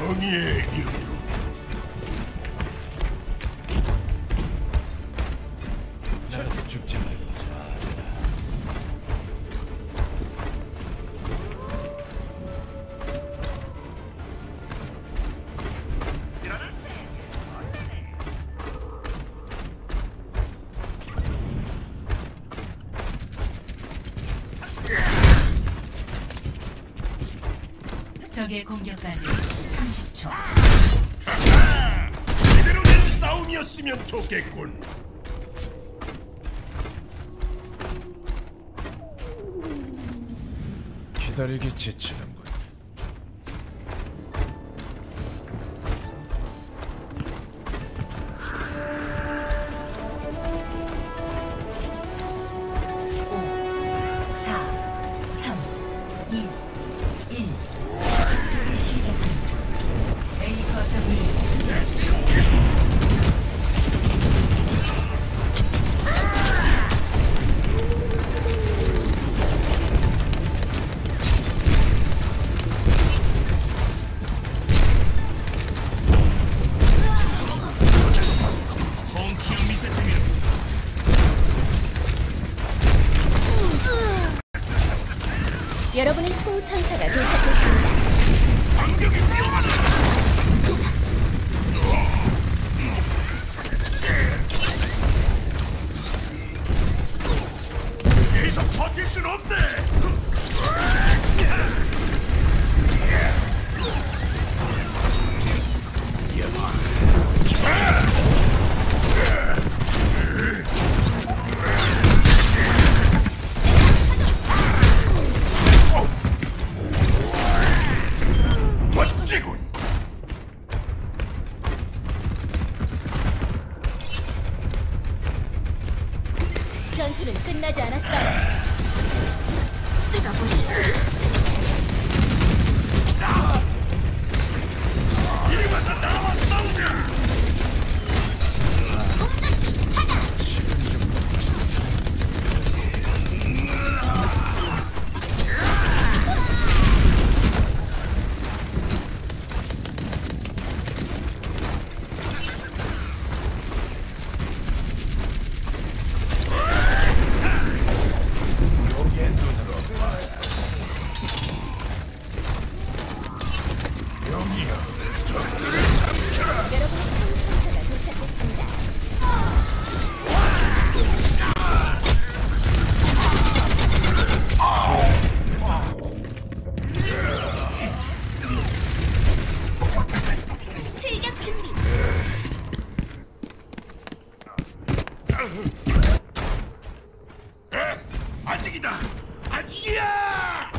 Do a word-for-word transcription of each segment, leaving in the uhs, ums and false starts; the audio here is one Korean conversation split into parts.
정의의 이름으로. 나라서 죽지 말고 잘해라. 적의 공격까지 삼십 초. 제대로 된 싸움이었으면 좋겠군. 기다리기 지치는군. 사, 삼, 이, 일. 시작합니다. A 거점을 수비하십시오. 여러분의 수호천사가 도착했습니다. 반격이 위험하다. 계속 버틸 순 없네. 멋지군. 전투는 끝나지 않았어요. 뚫어보시죠. 이리 와서 나와 싸우자. 여러분의 수호천사가 도착했습니다. 출격 준비. 에? 아직이다. 아직이야.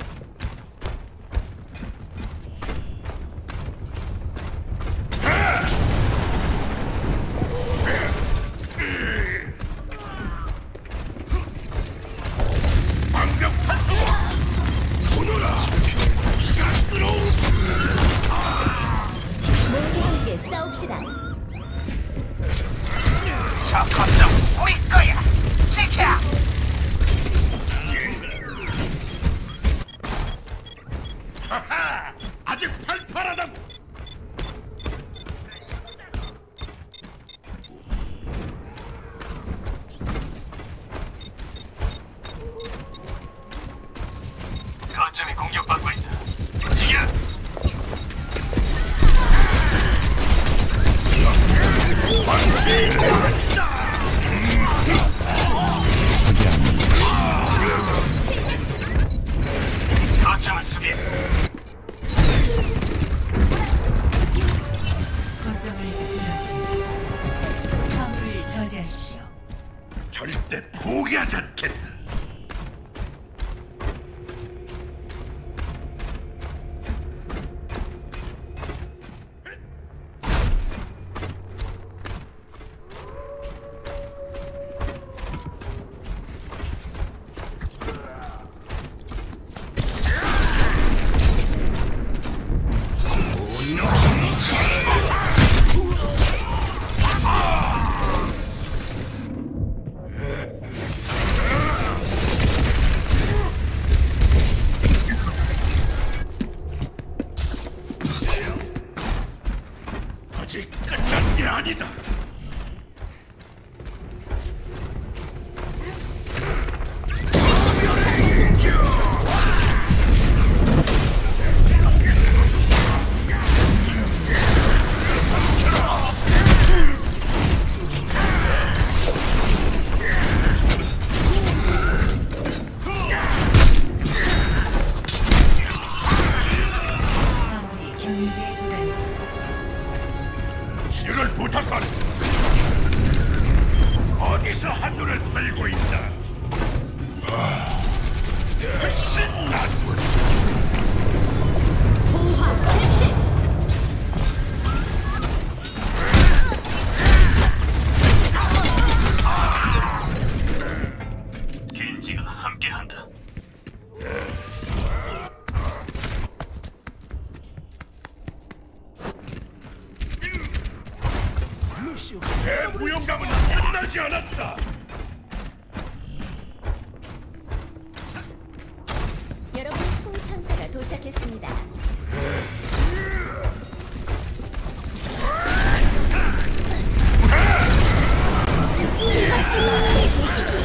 방벽 활성화. 오너라. 피가 끓어. 모두 함께 싸웁시다. 저 거점 우리 거야. 지켜. 하하. 아직 팔팔하다고. 거점이 공격받고 있다. 움직여. 거점을 수비해. 거점을 잃었습니다. 화물을 저지하십시오. 절대 포기하지 않겠다. 팔고 있다. 훨씬 낫군. 보화 개시. 겐지가 함께한다. 내 무용감은 끝나지 않았다. 여러분의 소천사가 도착했습니다. 보시지.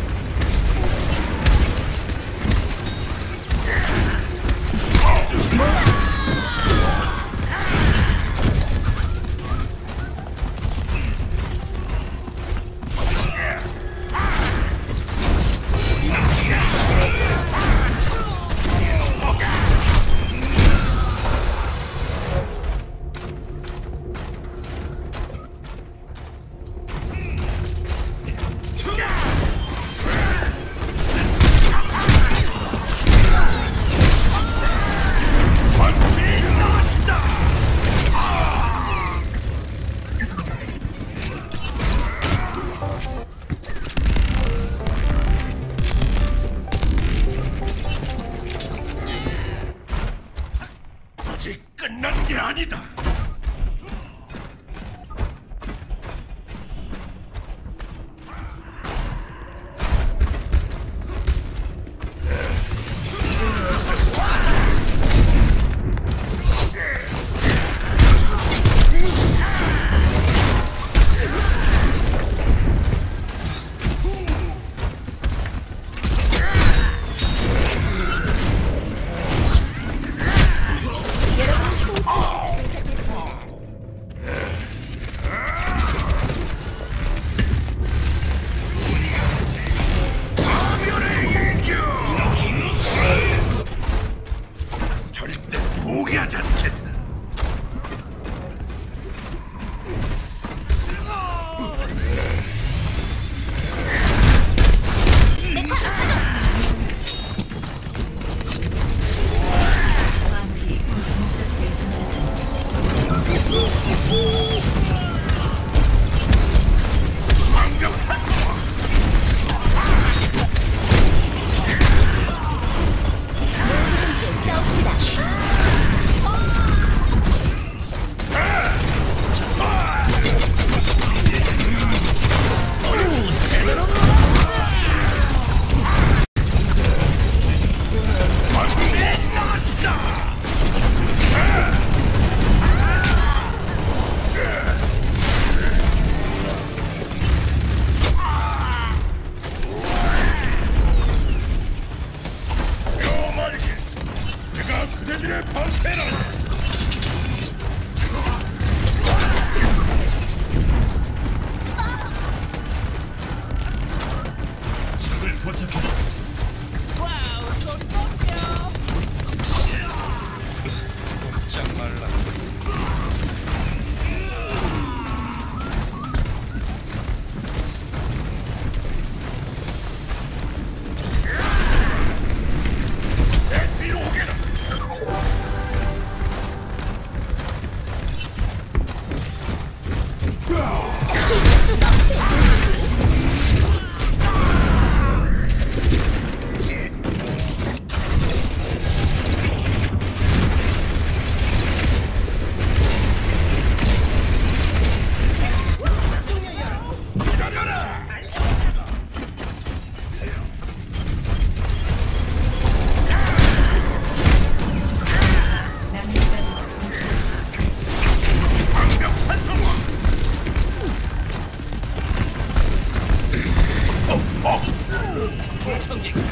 아직 끝난 게 아니다. 여러분의 소천사가 도착했습니다. 절대 포기하지 않겠다. 메카 가동. 마무리 곧 목적지에 도착합니다. 완벽한 함께 싸웁시다. 뼈말게. 내가 그대들의 방패라. 적을 포착해라. 꼼짝 말라. 내 뒤로 오게라. 이것도 너프에 보시지. 기다려라. 남는다는 목적지. 완벽한 성공. 어, 어.